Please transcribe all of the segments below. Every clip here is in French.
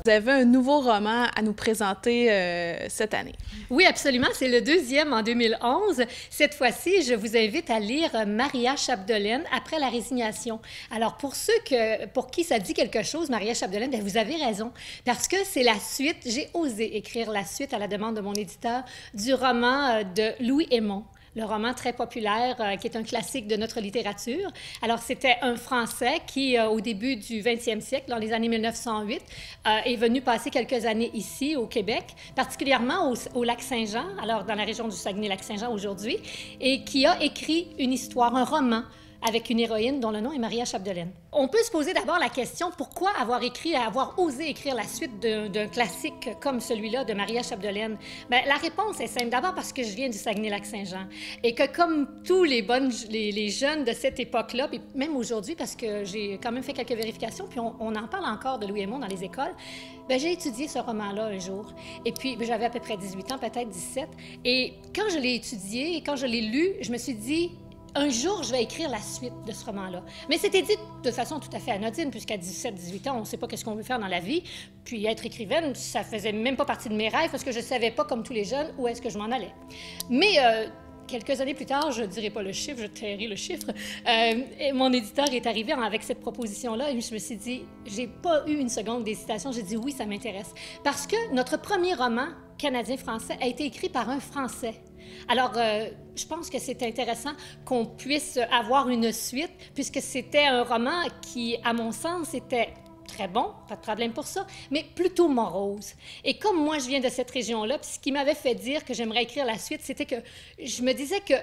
Vous avez un nouveau roman à nous présenter cette année. Oui, absolument. C'est le deuxième en 2011. Cette fois-ci, je vous invite à lire Maria Chapdelaine, Après la résignation. Alors, pour pour qui ça dit quelque chose, Maria Chapdelaine, bien, vous avez raison, parce que c'est la suite, j'ai osé écrire la suite à la demande de mon éditeur du roman de Louis Hémon. Le roman très populaire, qui est un classique de notre littérature. Alors, c'était un Français qui, au début du 20e siècle, dans les années 1908, est venu passer quelques années ici, au Québec, particulièrement au Lac-Saint-Jean, alors dans la région du Saguenay-Lac-Saint-Jean aujourd'hui, et qui a écrit une histoire, un roman, avec une héroïne dont le nom est Maria Chapdelaine. On peut se poser d'abord la question, pourquoi avoir osé écrire la suite d'un classique comme celui-là de Maria Chapdelaine? Bien, la réponse est simple. D'abord parce que je viens du Saguenay-Lac-Saint-Jean et que comme tous les jeunes de cette époque-là, puis même aujourd'hui, parce que j'ai quand même fait quelques vérifications, puis on en parle encore de Louis Hémon dans les écoles, bien, j'ai étudié ce roman-là un jour. Et puis, j'avais à peu près 18 ans, peut-être 17. Et quand je l'ai étudié et quand je l'ai lu, je me suis dit, un jour, je vais écrire la suite de ce roman-là. Mais c'était dit de façon tout à fait anodine, puisqu'à 17-18 ans, on ne sait pas qu'est-ce qu'on veut faire dans la vie. Puis être écrivaine, ça faisait même pas partie de mes rêves, parce que je ne savais pas, comme tous les jeunes, où est-ce que je m'en allais. Mais quelques années plus tard, je ne dirai pas le chiffre, je tairai le chiffre, et mon éditeur est arrivé avec cette proposition-là, et je me suis dit, j'ai pas eu une seconde d'hésitation, j'ai dit oui, ça m'intéresse. Parce que notre premier roman canadien-français a été écrit par un Français. Alors, je pense que c'est intéressant qu'on puisse avoir une suite, puisque c'était un roman qui, à mon sens, était très bon, pas de problème pour ça, mais plutôt morose. Et comme moi, je viens de cette région-là, puis ce qui m'avait fait dire que j'aimerais écrire la suite, c'était que je me disais que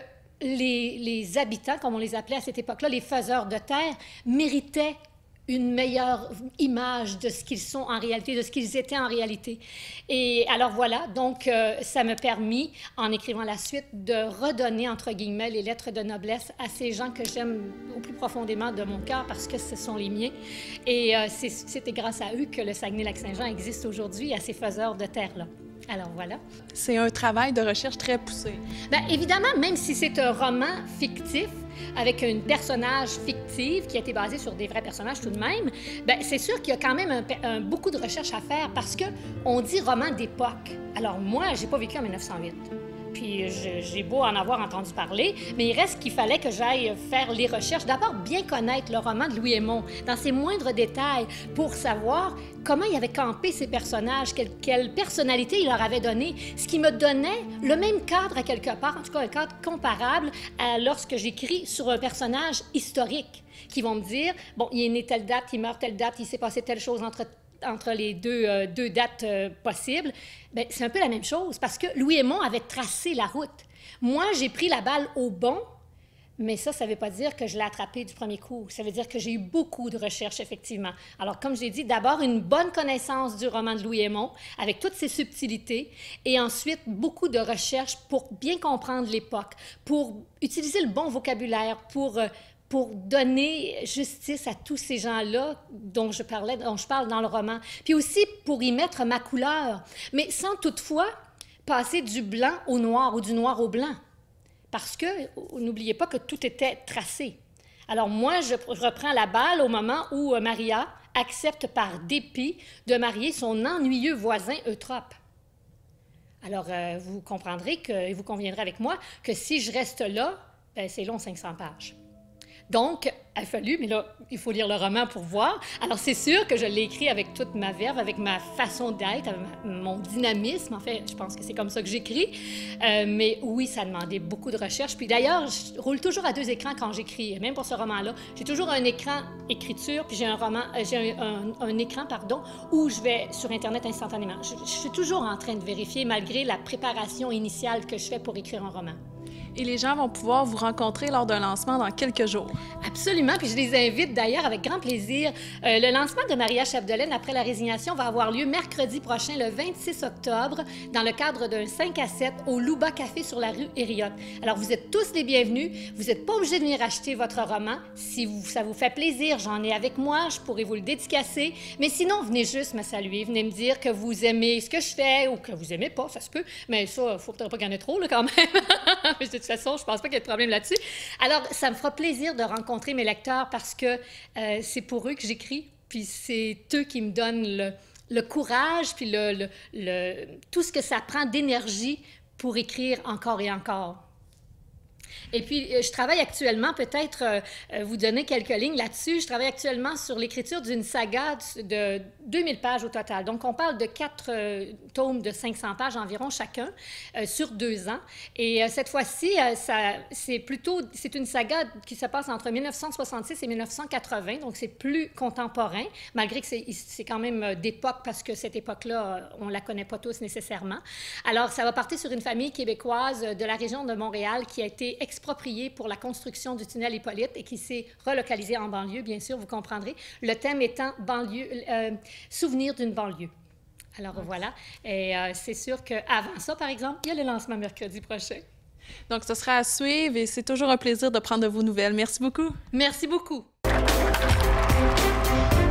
les habitants, comme on les appelait à cette époque-là, les faiseurs de terre, méritaient une meilleure image de ce qu'ils sont en réalité, de ce qu'ils étaient en réalité. Et alors voilà, donc ça m'a permis, en écrivant la suite, de redonner, entre guillemets, les lettres de noblesse à ces gens que j'aime au plus profondément de mon cœur parce que ce sont les miens. Et c'était grâce à eux que le Saguenay-Lac-Saint-Jean existe aujourd'hui, à ces faiseurs de terre-là. Alors voilà. C'est un travail de recherche très poussé. Bien, évidemment, même si c'est un roman fictif, avec un personnage fictif qui a été basé sur des vrais personnages tout de même, bien, c'est sûr qu'il y a quand même beaucoup de recherche à faire parce qu'on dit roman d'époque. Alors moi, j'ai pas vécu en 1908. Puis j'ai beau en avoir entendu parler, mais il reste qu'il fallait que j'aille faire les recherches. D'abord, bien connaître le roman de Louis Hémon dans ses moindres détails pour savoir comment il avait campé ses personnages, quelle personnalité il leur avait donné, ce qui me donnait le même cadre à quelque part, en tout cas un cadre comparable à lorsque j'écris sur un personnage historique, qui vont me dire, bon, il est né telle date, il meurt telle date, il s'est passé telle chose entre les deux dates possibles, bien, c'est un peu la même chose, parce que Louis Hémon avait tracé la route. Moi, j'ai pris la balle au bon, mais ça ne veut pas dire que je l'ai attrapé du premier coup. Ça veut dire que j'ai eu beaucoup de recherches, effectivement. Alors, comme je l'ai dit, d'abord, une bonne connaissance du roman de Louis Hémon, avec toutes ses subtilités, et ensuite, beaucoup de recherches pour bien comprendre l'époque, pour utiliser le bon vocabulaire, pour donner justice à tous ces gens-là dont je parle dans le roman. Puis aussi pour y mettre ma couleur, mais sans toutefois passer du blanc au noir ou du noir au blanc. Parce que, n'oubliez pas que tout était tracé. Alors moi, je reprends la balle au moment où Maria accepte par dépit de marier son ennuyeux voisin Eutrope. Alors, vous comprendrez et vous conviendrez avec moi que si je reste là, ben, c'est long, 500 pages. Donc, il a fallu, mais là, il faut lire le roman pour voir. Alors, c'est sûr que je l'ai écrit avec toute ma verve, avec ma façon d'être, avec mon dynamisme. En fait, je pense que c'est comme ça que j'écris. Mais oui, ça demandait beaucoup de recherche. Puis d'ailleurs, je roule toujours à 2 écrans quand j'écris, même pour ce roman-là. J'ai toujours un écran écriture, puis j'ai un écran, où je vais sur Internet instantanément. Je suis toujours en train de vérifier, malgré la préparation initiale que je fais pour écrire un roman. Et les gens vont pouvoir vous rencontrer lors d'un lancement dans quelques jours. Absolument, puis je les invite d'ailleurs avec grand plaisir. Le lancement de Maria Chapdelaine après la résignation va avoir lieu mercredi prochain, le 26 octobre, dans le cadre d'un 5 à 7 au Louba Café sur la rue Hériote. Alors, vous êtes tous les bienvenus. Vous n'êtes pas obligés de venir acheter votre roman. Si ça vous fait plaisir, j'en ai avec moi, je pourrais vous le dédicacer. Mais sinon, venez juste me saluer, venez me dire que vous aimez ce que je fais ou que vous aimez pas, ça se peut. Mais ça, il ne faut peut-être pas qu'il y en ait trop, là, quand même. De toute façon, je pense pas qu'il y ait de problème là-dessus. Alors, ça me fera plaisir de rencontrer mes lecteurs parce que c'est pour eux que j'écris, puis c'est eux qui me donnent le courage, puis tout ce que ça prend d'énergie pour écrire encore et encore. Et puis, je travaille actuellement, peut-être vous donner quelques lignes là-dessus, je travaille actuellement sur l'écriture d'une saga de 2000 pages au total. Donc, on parle de 4 tomes de 500 pages environ chacun sur 2 ans. Et cette fois-ci, c'est une saga qui se passe entre 1966 et 1980, donc c'est plus contemporain, malgré que c'est quand même d'époque, parce que cette époque-là, on ne la connaît pas tous nécessairement. Alors, ça va partir sur une famille québécoise de la région de Montréal qui a été exproprié pour la construction du tunnel Hippolyte et qui s'est relocalisé en banlieue, bien sûr, vous comprendrez. Le thème étant souvenir d'une banlieue. Alors voilà, et c'est sûr qu'avant ça, par exemple, il y a le lancement mercredi prochain. Donc, ce sera à suivre et c'est toujours un plaisir de prendre de vos nouvelles. Merci beaucoup. Merci beaucoup.